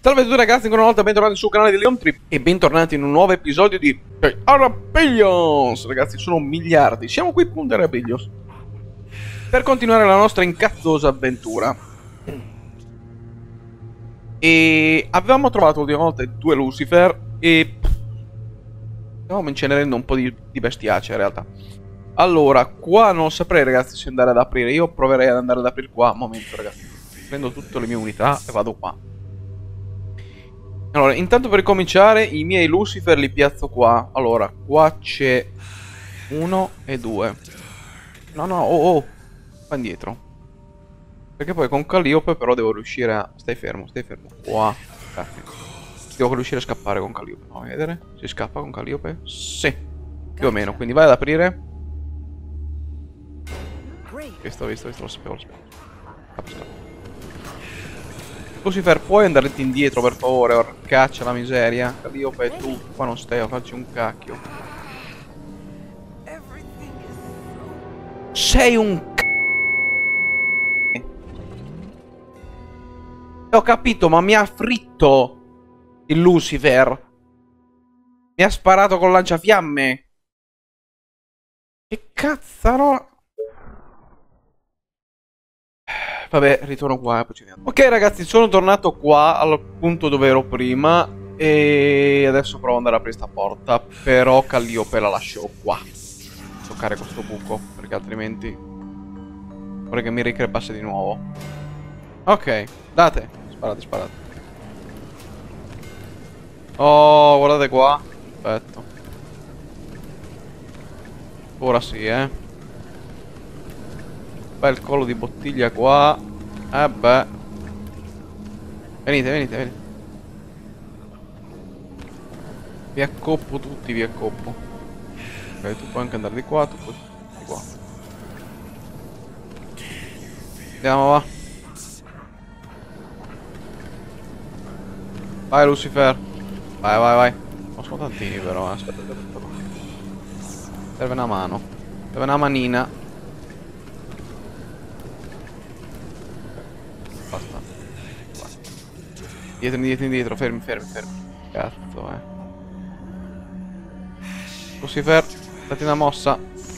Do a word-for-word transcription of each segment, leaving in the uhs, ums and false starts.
Salve a tutti ragazzi, ancora una volta bentornati sul canale di Leon Trip e bentornati in un nuovo episodio di Arapillos. Ragazzi, sono miliardi, siamo qui punto Arapillos per continuare la nostra incazzosa avventura. E avevamo trovato l'ultima volta due Lucifer e stavamo incenerendo un po' di, di bestiaccia in realtà. Allora, qua non saprei ragazzi se andare ad aprire. Io proverei ad andare ad aprire qua. Momento ragazzi, prendo tutte le mie unità e vado qua. Allora, intanto per ricominciare i miei Lucifer li piazzo qua. Allora, qua c'è uno e due. No, no, oh, oh. Qua indietro. Perché poi con Calliope però devo riuscire a... Stai fermo, stai fermo. Qua. Perfetto. Devo riuscire a scappare con Calliope. Fammi vedere. Si scappa con Calliope? Sì. Più o meno. Quindi vai ad aprire. Visto, visto, visto. Lo sapevo, lo sapevo. Scappa, scappa. Lucifer, puoi andarti indietro per favore? Or caccia la miseria. Calliope, tu qua non stai a farci un cacchio. Sei un c***o. Ho capito, ma mi ha fritto il Lucifer. Mi ha sparato con lanciafiamme. Che cazzaro. Vabbè, ritorno qua e poi ci vediamo. Ok ragazzi, sono tornato qua al punto dove ero prima e adesso provo ad andare a aprire sta porta. Però Calliope la lascio qua. Toccare questo buco, perché altrimenti vorrei che mi ricrepasse di nuovo. Ok, date. Sparate, sparate. Oh, guardate qua. Perfetto. Ora sì, eh. Bel collo di bottiglia qua. Eh beh. Venite, venite, venite. Vi accoppo tutti, vi accoppo. Ok, tu puoi anche andare di qua, tu puoi di qua. Andiamo, va. Vai Lucifer. Vai, vai, vai. Non sono tantini però, eh. Aspetta, aspetta, aspetta. Serve una mano. Serve una manina. Basta. Basta. Dietro, indietro, indietro. Fermi, fermi, fermi. Cazzo, eh. Lucifer, dati una mossa.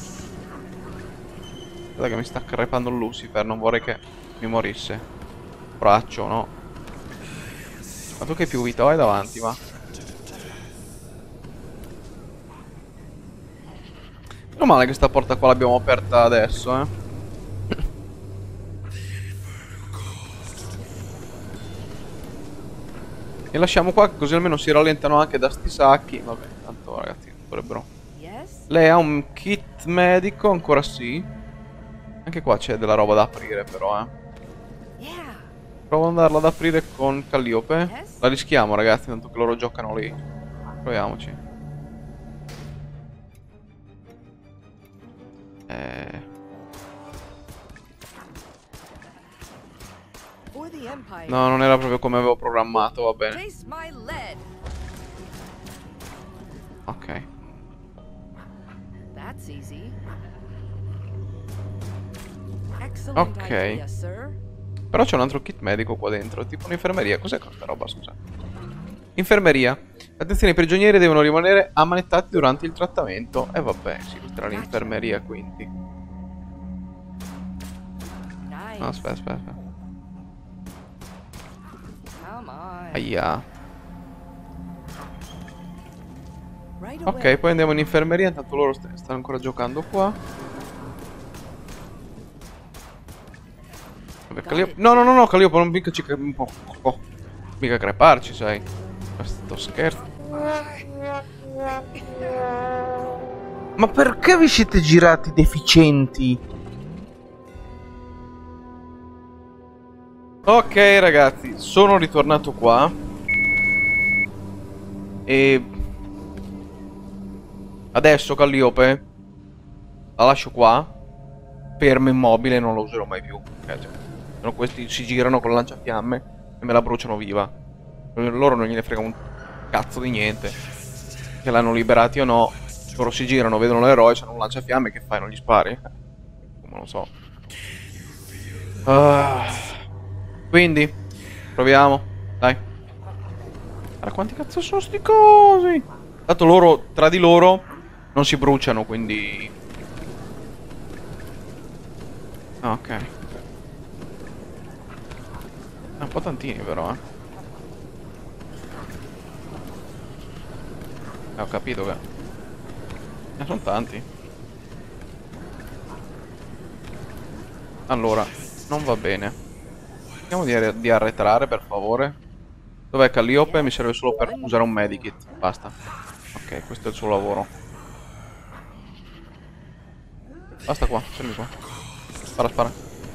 Guarda che mi sta crepando il Lucifer. Non vorrei che mi morisse. Braccio, no? Ma tu che più vita hai davanti, va? Meno male che sta porta qua l'abbiamo aperta adesso, eh. E lasciamo qua così almeno si rallentano anche da sti sacchi. Vabbè, tanto ragazzi dovrebbero. Lei ha un kit medico, ancora sì. Anche qua c'è della roba da aprire però, eh. Provo ad andarla ad aprire con Calliope. La rischiamo ragazzi, tanto che loro giocano lì. Proviamoci. Eh... No, non era proprio come avevo programmato, va bene. Ok. Ok. Però c'è un altro kit medico qua dentro, tipo un'infermeria. Cos'è questa roba, scusa? Infermeria. Attenzione, i prigionieri devono rimanere ammanettati durante il trattamento. E eh, vabbè, si questa l'infermeria quindi. No, aspetta, aspetta, aspetta. Aia. Ok, poi andiamo in infermeria. Intanto loro st stanno ancora giocando qua. Vabbè, Calliope... No, no, no, no, Calliope, non mica ci un po'. Oh, mica creparci, sai. Questo scherzo. Ma perché vi siete girati deficienti? Ok ragazzi, sono ritornato qua. E adesso Calliope la lascio qua, fermo immobile, non lo userò mai più. Eh, cioè, no, questi si girano con lanciafiamme e me la bruciano viva. Loro non gliene frega un cazzo di niente, che l'hanno liberati o no. Loro si girano, vedono l'eroe, c'hanno un lanciafiamme, che fai? Non gli spari? Come lo so. uh, Quindi proviamo, dai. Guarda quanti cazzo sono sti cosi. Tanto loro, tra di loro, non si bruciano, quindi... Ah, ok. È un po' tantini però, eh. Eh, ho capito che... Ne sono tanti. Allora, non va bene. Cerchiamo di, ar di arretrare, per favore. Dov'è Calliope? Mi serve solo per usare un medikit. Basta. Ok, questo è il suo lavoro. Basta qua, fermi qua. Spara, spara.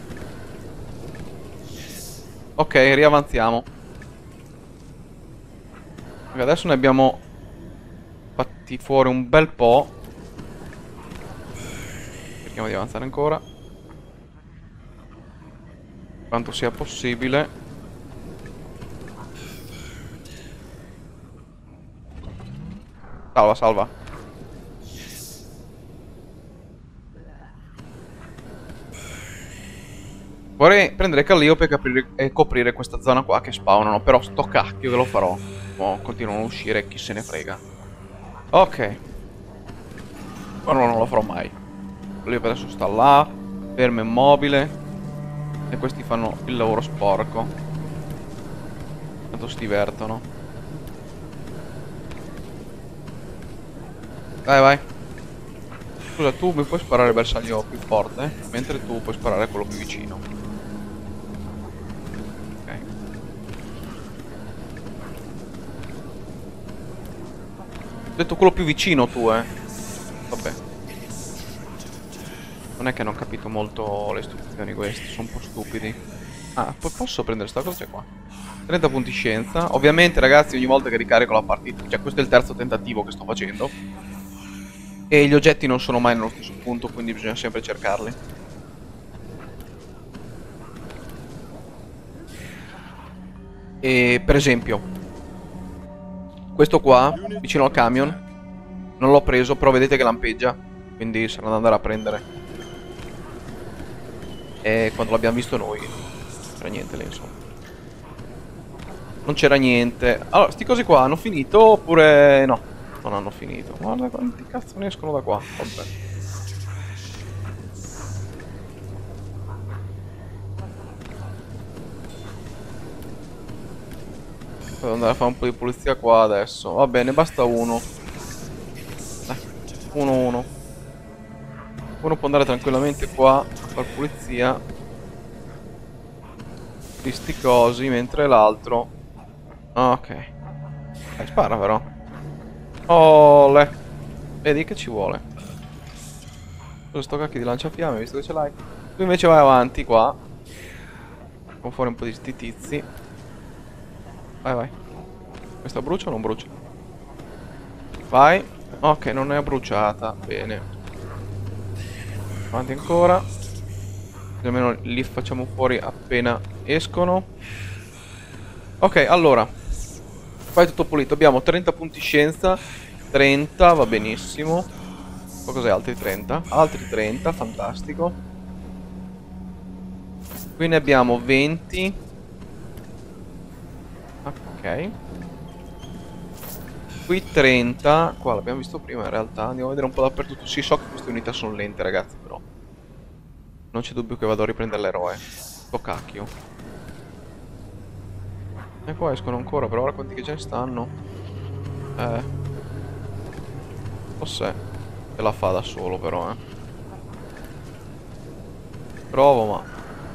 Ok, riavanziamo. Adesso ne abbiamo fatti fuori un bel po'. Cerchiamo di avanzare ancora quanto sia possibile. Salva, salva. Vorrei prendere Calliope e, aprire, e coprire questa zona qua che spawnano. Però sto cacchio che lo farò. Oh, continuano a uscire, chi se ne frega. Ok. Ma no, non lo farò mai. Calliope adesso sta là, fermo immobile. E questi fanno il lavoro sporco. Tanto si divertono. Vai, vai. Scusa, tu mi puoi sparare il bersaglio più forte? Mentre tu puoi sparare quello più vicino. Ok. Ho detto quello più vicino tu, eh. Vabbè. Non è che non ho capito molto le istruzioni queste, sono un po' stupidi. Ah, poi posso prendere sta cosa qua. trenta punti scienza. Ovviamente, ragazzi, ogni volta che ricarico la partita, cioè questo è il terzo tentativo che sto facendo. E gli oggetti non sono mai nello stesso punto, quindi bisogna sempre cercarli. E per esempio, questo qua, vicino al camion, non l'ho preso, però vedete che lampeggia. Quindi sarà da andare a prendere. E quando l'abbiamo visto noi non c'era niente lì, insomma. Non c'era niente. Allora, sti cosi qua hanno finito oppure no? Non hanno finito. Guarda quanti cazzo ne escono da qua. Vabbè. Devo andare a fare un po' di pulizia qua adesso. Va bene, basta uno. Dai, uno uno. Uno può andare tranquillamente qua a fare pulizia di sti cosi, mentre l'altro... Ok. Dai, spara però. Ole. Vedi che ci vuole. Cosa sto cacchio di lanciafiamme, visto che ce l'hai. Tu invece vai avanti qua. Con fuori un po' di sti tizi. Vai, vai. Questa brucia o non brucia? Vai. Ok, non è bruciata. Bene. Avanti ancora. Così almeno li facciamo fuori appena escono. Ok, allora. Fai tutto pulito. Abbiamo trenta punti scienza. trenta, va benissimo. Poi cos'è? Altri trenta. Altri trenta, fantastico. Qui ne abbiamo venti. Ok. Qui trenta. Qua l'abbiamo visto prima in realtà. Andiamo a vedere un po' dappertutto. Sì, so che queste unità sono lente, ragazzi, però non c'è dubbio che vado a riprendere l'eroe. Sto cacchio. E qua escono ancora, però ora quanti che ce ne stanno? Eh. Forse se la fa da solo, però, eh. Provo, ma...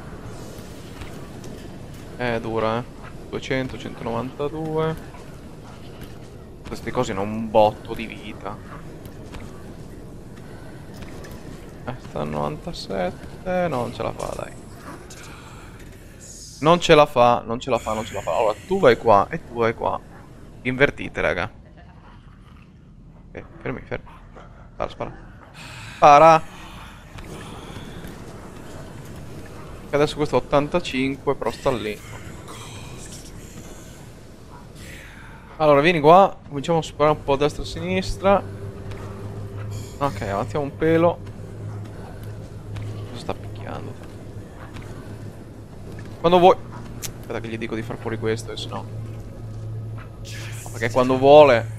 È dura, eh. duecento, centonovantadue. Queste cose hanno un botto di vita. Eh, sta a novantasette. No, non ce la fa, dai. Non ce la fa, non ce la fa, non ce la fa. Allora, tu vai qua e tu vai qua. Invertite, raga. Ok, fermi, fermi. Spara, spara. Spara. Adesso questo è ottantacinque, però sta lì. Allora, vieni qua. Cominciamo a sparare un po' a destra e a sinistra. Ok, avanziamo un pelo. Cosa sta picchiando? Quando vuoi. Aspetta che gli dico di far fuori questo, se no. Perché quando vuole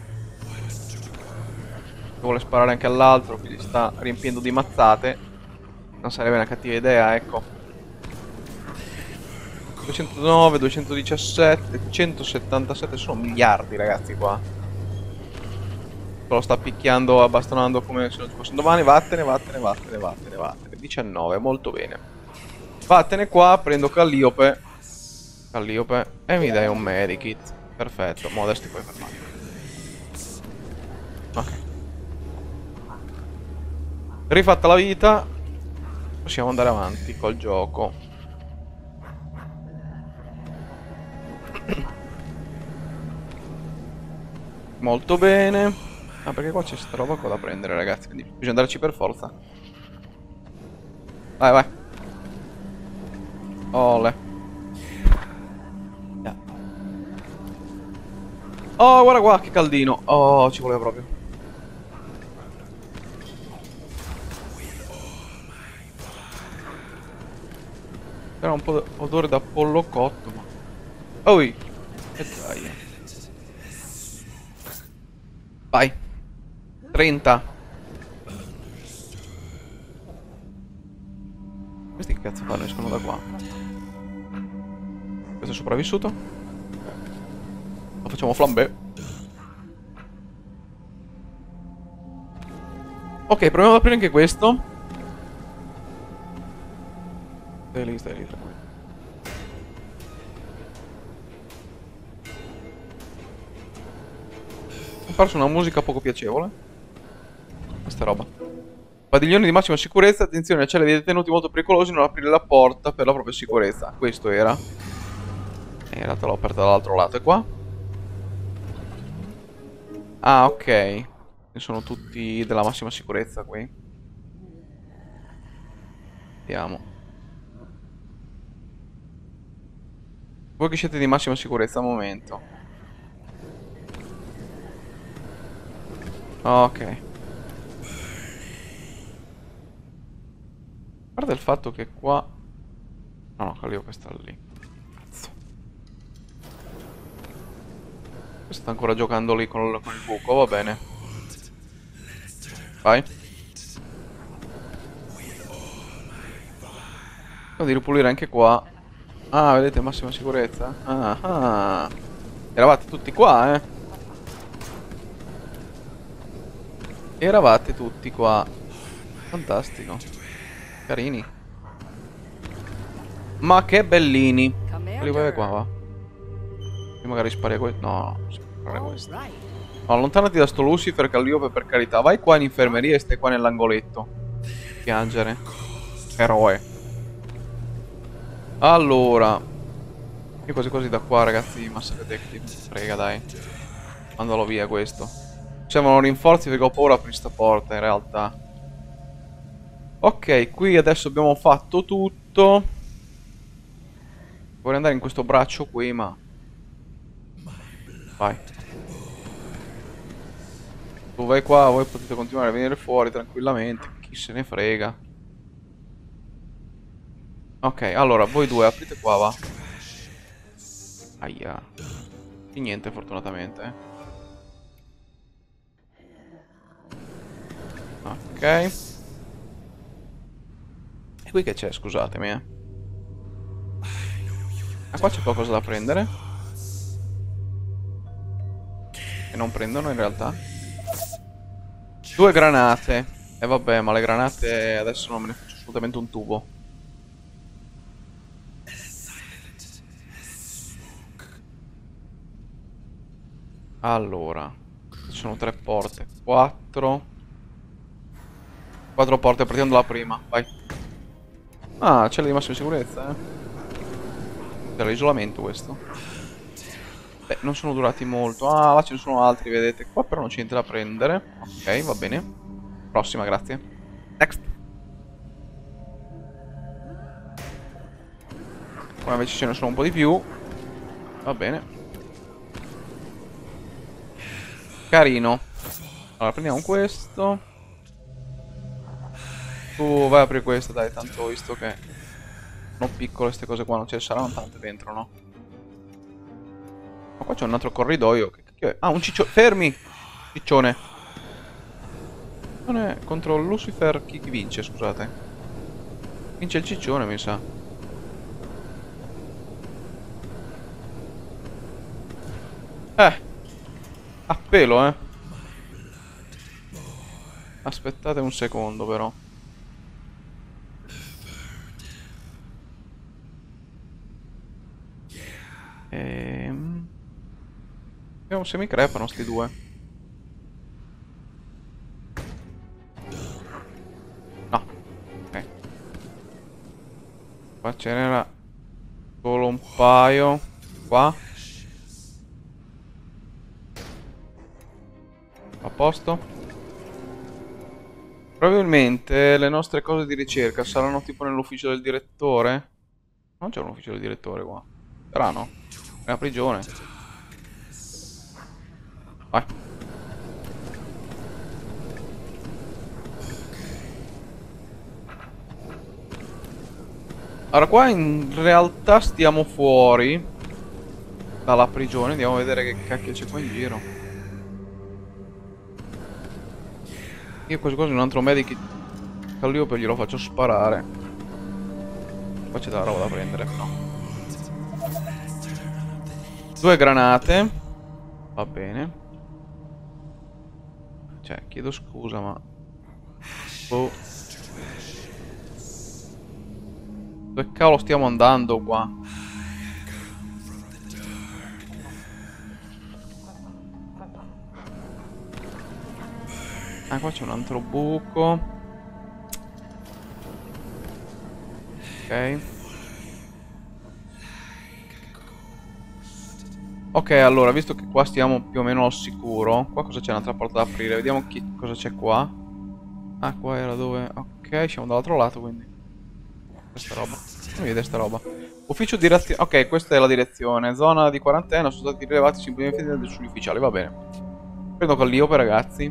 vuole sparare anche all'altro, quindi sta riempiendo di mazzate. Non sarebbe una cattiva idea, ecco. duecentonove, duecentodiciassette, centosettantasette, sono miliardi ragazzi qua. Lo sta picchiando, abbastonando come se non ci fosse domani. Vattene, vattene, vattene, vattene, vattene. diciannove, molto bene. Vattene qua, prendo Calliope. Calliope. E mi dai un medikit. Perfetto, mo adesso ti puoi fermare. Ok. Rifatta la vita, possiamo andare avanti col gioco. Molto bene. Ah, perché qua c'è sta roba qua da prendere, ragazzi, quindi bisogna andarci per forza. Vai, vai. Ole. Yeah. Oh, guarda qua, che caldino. Oh, ci voleva proprio. Era un po' odore da pollo cotto, ma... Oh, e dai. Vai. trenta. Questi che cazzo fanno? Escono da qua. Questo è sopravvissuto. Lo facciamo flambé. Ok, proviamo ad aprire anche questo. Stai lì, stai lì, tranquillo. Ho perso una musica poco piacevole. Questa roba. Padiglioni di massima sicurezza. Attenzione, celle dei detenuti molto pericolosi. Non aprire la porta per la propria sicurezza. Questo era. E in realtà l'ho aperta dall'altro lato. E qua? Ah, ok. Sono tutti della massima sicurezza qui. Vediamo. Voi che siete di massima sicurezza al momento. Ok. Guarda il fatto che qua... No, no, Calliope sta lì. Cazzo. Questo sta ancora giocando lì con il, con il buco, va bene. Vai. Devo di ripulire anche qua. Ah, vedete, massima sicurezza. Ah, ah. Eravate tutti qua, eh. Eravate tutti qua. Fantastico. Carini. Ma che bellini. Quelli vai qua, va. Io magari spari a questo. No, spari a questo. No, allontanati da sto Lucifer, Calliope, per carità. Vai qua in infermeria e stai qua nell'angoletto. Piangere. Eroe. Allora. Io quasi quasi da qua, ragazzi. Massacre Detective. Prega, dai. Mandalo via questo. Servono rinforzi perché ho paura per questa porta, in realtà. Ok, qui adesso abbiamo fatto tutto. Vorrei andare in questo braccio qui, ma... Vai. Tu vai qua, voi potete continuare a venire fuori tranquillamente. Chi se ne frega. Ok, allora, voi due aprite qua, va. Aia. E niente, fortunatamente. Ok. E qui che c'è, scusatemi, eh. Ah, qua c'è qualcosa da prendere. Che non prendono in realtà. Due granate. E vabbè, ma le granate adesso non me ne faccio assolutamente un tubo. Allora, ci sono tre porte. Quattro. Quattro porte, partiamo dalla prima. Vai. Ah, c'è di massima sicurezza, eh. C'era l'isolamento questo. Beh, non sono durati molto. Ah, là ce ne sono altri, vedete. Qua però non c'è niente da prendere. Ok, va bene. Prossima, grazie. Next. Qua invece ce ne sono un po' di più. Va bene. Carino. Allora, prendiamo questo. Tu vai a aprire questo, dai, tanto ho visto che sono piccole queste cose qua, non ce ne saranno tante dentro, no? Ma qua c'è un altro corridoio, che Che è? Ah, un ciccione. Fermi! Ciccione. Non è contro Lucifer chi, chi vince, scusate. Vince il ciccione, mi sa. Eh. A pelo, eh. Aspettate un secondo, però. Ehm... Vediamo se mi crepano sti due. No. Ok. Qua ce n'era solo un paio. Qua. A posto. Probabilmente le nostre cose di ricerca saranno tipo nell'ufficio del direttore. Non c'è un ufficio del direttore qua. Strano. È una prigione. Vai. Allora qua in realtà stiamo fuori dalla prigione. Andiamo a vedere che cacchio c'è qua in giro. Io quasi quasi un altro medic Calliope glielo faccio sparare. Qua c'è della roba da prendere, no. Due granate. Va bene. Cioè, chiedo scusa, ma... Oh. Dove cavolo stiamo andando qua? Ah, qua c'è un altro buco. Ok. Ok, allora, visto che qua stiamo più o meno al sicuro. Qua cosa c'è? Un'altra porta da aprire. Vediamo chi, cosa c'è qua. Ah, qua era dove... Ok, siamo dall'altro lato, quindi. Questa roba. Non mi vede sta roba. Ufficio direzione. Ok, questa è la direzione. Zona di quarantena. Sono stati rilevati semplicemente sugli ufficiali. Va bene. Prendo Calliope, ragazzi.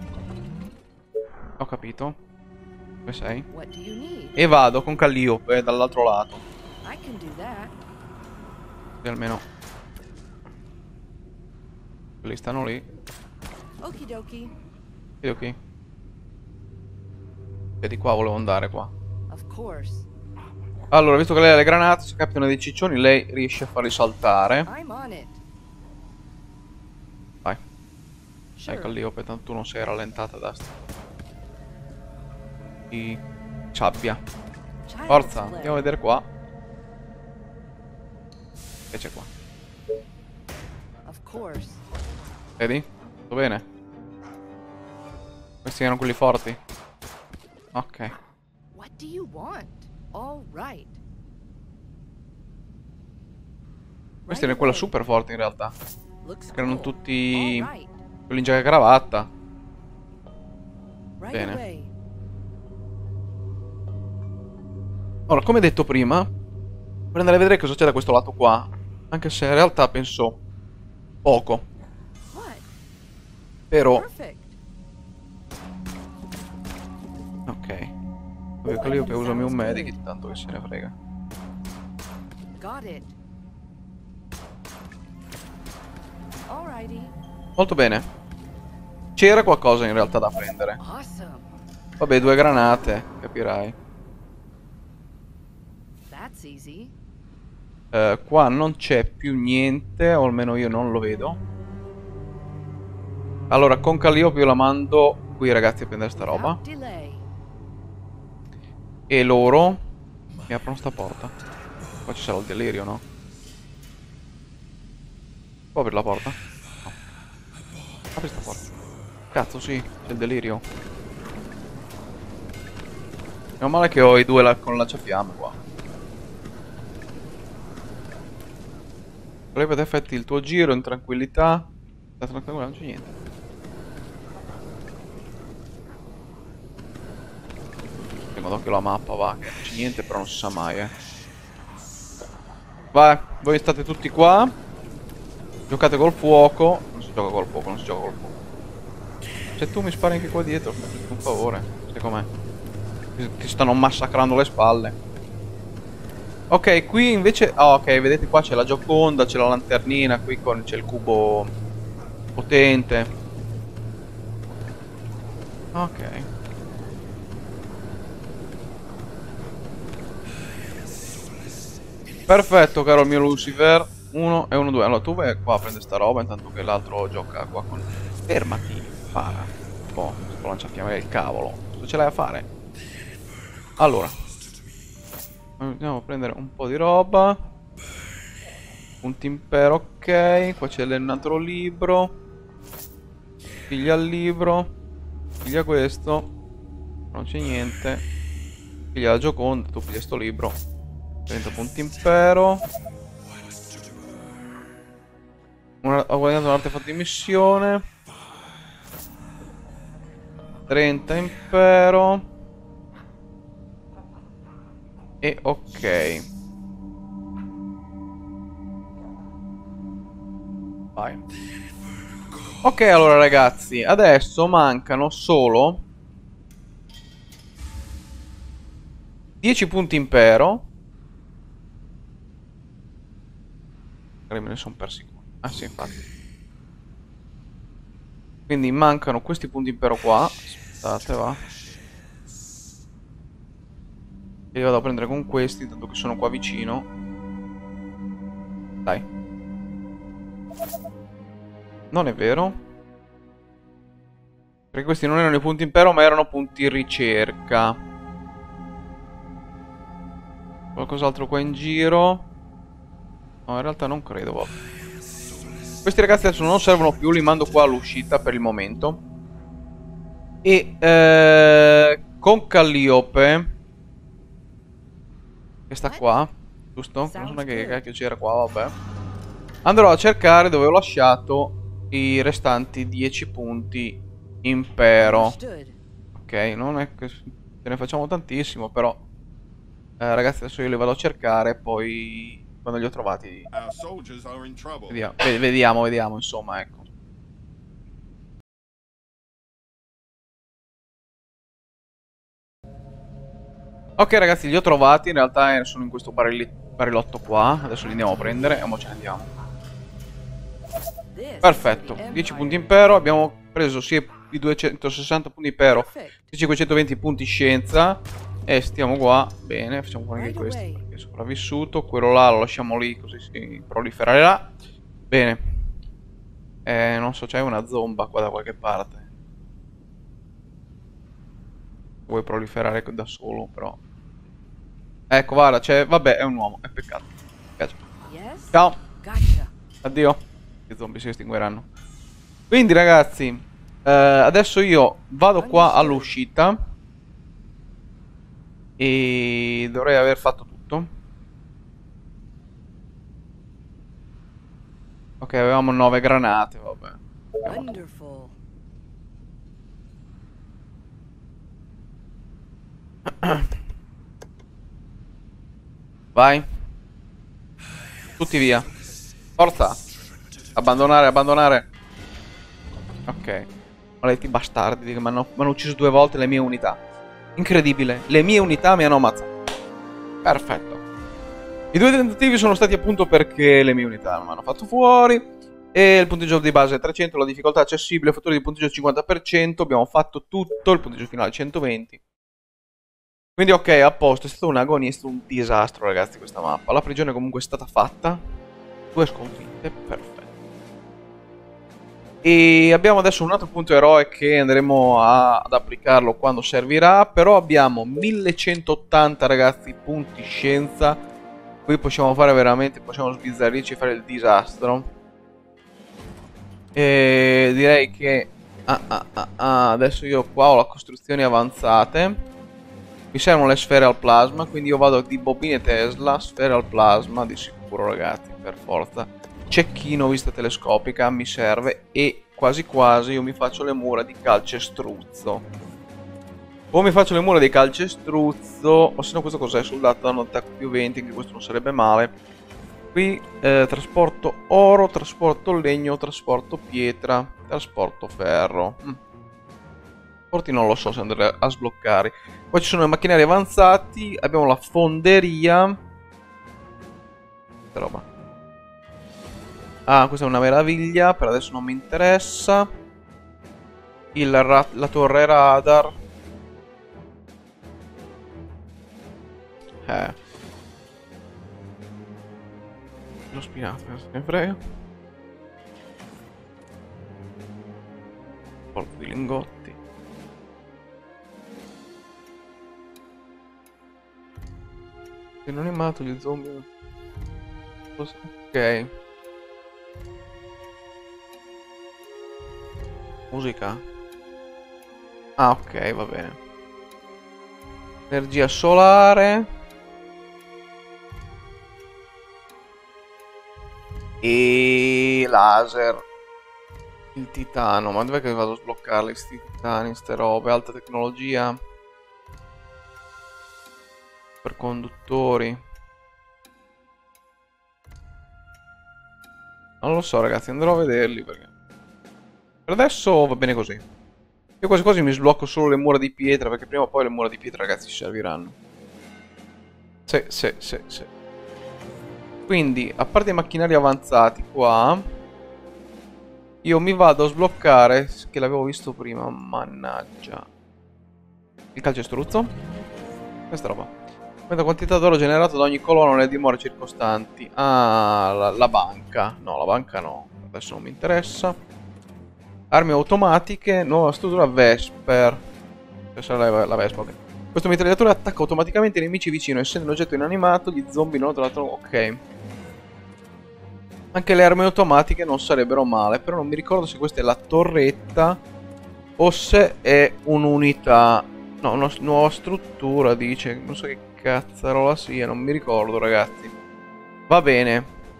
Ho capito. Dove sei? E vado con Calliope dall'altro lato. E almeno quelli stanno lì. Okidoki. Ok. E di qua volevo andare qua. Allora, visto che lei ha le granate, se capitano dei ciccioni, lei riesce a farli saltare. Vai. Dai, Calliope, tanto tu non sei rallentata da sta. Di sabbia. Forza, andiamo a vedere qua. Che c'è qua? Vedi? Tutto bene? Questi erano quelli forti? Ok. Questi erano quelli super forti in realtà. Che erano tutti quelli in giacca e cravatta. Bene. Ora, come detto prima, per andare a vedere cosa c'è da questo lato qua. Anche se in realtà penso poco. Però... Ok. Vabbè, quello io che usami un medic, tanto che se ne frega. Molto bene. C'era qualcosa in realtà da prendere. Vabbè, due granate, capirai. Uh, qua non c'è più niente, o almeno io non lo vedo. Allora, con Calliope io la mando qui, ragazzi, a prendere sta roba. E loro mi aprono sta porta. Qua ci sarà il delirio, no? Può aprire la porta? No. Apri sta porta. Cazzo, sì, c'è il delirio. Meno male che ho i due la con lanciafiamme qua. Volete effetti il tuo giro in tranquillità. Da tranquillità non c'è niente. Tengo d'occhio la mappa, va, che non c'è niente, però non si sa mai, eh. Vai, voi state tutti qua. Giocate col fuoco. Non si gioca col fuoco, non si gioca col fuoco. Se tu mi spari anche qua dietro, un favore. Sai com'è? Ti stanno massacrando le spalle. Ok, qui invece... Oh, ok, vedete qua c'è la Gioconda, c'è la lanternina, qui c'è il cubo... Potente. Ok. Perfetto, caro il mio Lucifer. Uno e uno, due. Allora tu vai qua a prendere sta roba intanto che l'altro gioca qua con... Fermati, para. Boh, sto lanciafiamme del cavolo. Cosa ce l'hai a fare? Allora. Andiamo a prendere un po' di roba. Punti impero, ok. Qua c'è un altro libro. Piglia il libro. Piglia questo. Non c'è niente. Piglia la Gioconda. Tu piglia sto libro. trenta punti impero. Una, ho guadagnato un artefatto di missione. trenta impero. E ok. Vai. Ok, allora ragazzi, adesso mancano solo dieci punti impero. Me ne sono persi qua. Ah sì, infatti. Quindi mancano questi punti impero qua. Aspettate, va. E li vado a prendere con questi, tanto che sono qua vicino. Dai. Non è vero. Perché questi non erano i punti impero, ma erano punti ricerca. Qualcos'altro qua in giro? No, in realtà non credo, vabbè. Questi ragazzi adesso non servono più, li mando qua all'uscita per il momento. E eh, con Calliope, che sta qua, giusto? Non so neanche che cacchio c'era qua, vabbè. Andrò a cercare dove ho lasciato i restanti dieci punti impero. Ok, non è che ce ne facciamo tantissimo, però eh, ragazzi adesso io li vado a cercare, poi quando li ho trovati vediamo, vediamo, vediamo, insomma, ecco. Ok ragazzi, li ho trovati, in realtà sono in questo barilotto qua, adesso li andiamo a prendere e ora ce ne andiamo. Perfetto, dieci punti impero, abbiamo preso sia i duecentosessanta punti impero che i cinquecentoventi punti scienza. E stiamo qua, bene, facciamo fuori anche questo perché è sopravvissuto. Quello là lo lasciamo lì così si prolifererà. Bene. Eh, non so, c'è una zomba qua da qualche parte. Vuoi proliferare da solo, però. Ecco, guarda, c'è... Vabbè, è un uomo, è peccato. Piace. Ciao. Addio. Gli zombie si estingueranno. Quindi, ragazzi, eh, adesso io vado qua all'uscita. E dovrei aver fatto tutto. Ok, avevamo nove granate, vabbè. Wonderful. Vai. Tutti via. Forza. Abbandonare, abbandonare. Ok. Maledetti bastardi che mi hanno ucciso due volte le mie unità. Incredibile. Le mie unità mi hanno ammazzato. Perfetto. I due tentativi sono stati appunto perché le mie unità non mi hanno fatto fuori. E il punteggio di base è trecento, la difficoltà accessibile, fattore di punteggio cinquanta per cento. Abbiamo fatto tutto, il punteggio finale centoventi. Quindi ok, a posto, è stata un'agonia, è stato un disastro ragazzi questa mappa. La prigione comunque è stata fatta. Due sconfitte, perfetto. E abbiamo adesso un altro punto eroe che andremo a, ad applicarlo quando servirà. Però abbiamo millecentottanta ragazzi punti scienza. Qui possiamo fare veramente, possiamo sbizzarrirci e fare il disastro. E direi che ah, ah, ah, ah, adesso io qua ho le costruzioni avanzate. Mi servono le sfere al plasma, quindi io vado di bobine Tesla, sfere al plasma, di sicuro ragazzi, per forza. Cecchino vista telescopica mi serve e quasi quasi io mi faccio le mura di calcestruzzo. O mi faccio le mura di calcestruzzo, o se no questo cos'è? Soldato danno attacco più venti, che questo non sarebbe male. Qui eh, trasporto oro, trasporto legno, trasporto pietra, trasporto ferro. Mm. Porti non lo so se andrei a sbloccare. Poi ci sono i macchinari avanzati, abbiamo la fonderia. Che roba. Ah, questa è una meraviglia, per adesso non mi interessa. Il ra la torre radar. Eh. Lo spinato, se ne frega. Colpo di lingotti. Se non è matto gli zombie. Ok. Musica. Ah, ok, va bene. Energia solare. E laser. Il titano. Ma dov'è che vado a sbloccarli sti titani, ste robe? Alta tecnologia. Per conduttori. Non lo so, ragazzi, andrò a vederli perché per adesso va bene così. Io quasi quasi mi sblocco solo le mura di pietra, perché prima o poi le mura di pietra, ragazzi, ci serviranno. Sì, sì, sì, sì. Quindi, a parte i macchinari avanzati qua, io mi vado a sbloccare, che l'avevo visto prima, mannaggia. Il calcestruzzo. Questa roba. Quanta quantità d'oro generato da ogni colonna nelle dimore circostanti. Ah, la, la banca. No, la banca no. Adesso non mi interessa. Armi automatiche. Nuova struttura Vesper. Questa è la, la Vespa, ok. Questo mitragliatore attacca automaticamente i nemici vicino. Essendo un oggetto inanimato, gli zombie non lo trovano. Ok. Anche le armi automatiche non sarebbero male. Però non mi ricordo se questa è la torretta o se è un'unità. No, una nuova struttura, dice. Non so che cazzarola sia, non mi ricordo, ragazzi. Va bene.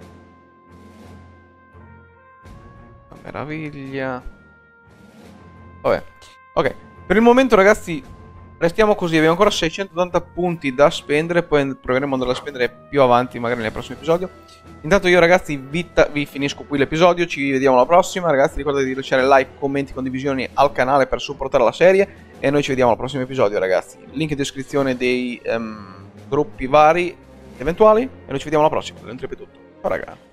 Una meraviglia. Vabbè. Ok. Per il momento, ragazzi, restiamo così. Abbiamo ancora seicentottanta punti da spendere. Poi proveremo ad andare a spendere più avanti, magari nel prossimo episodio. Intanto io, ragazzi, vi, vi finisco qui l'episodio. Ci vediamo alla prossima. Ragazzi, ricordate di lasciare like, commenti, condivisioni al canale per supportare la serie. E noi ci vediamo al prossimo episodio, ragazzi. Link in descrizione dei um, gruppi vari eventuali. E noi ci vediamo alla prossima. Dentro è tutto. Ciao, ragazzi.